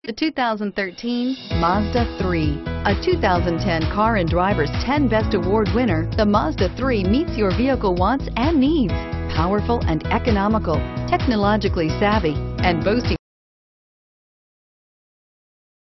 The 2013 Mazda 3. A 2010 Car and Driver's 10 Best Award winner, the Mazda 3 meets your vehicle wants and needs. Powerful and economical, technologically savvy, and boasting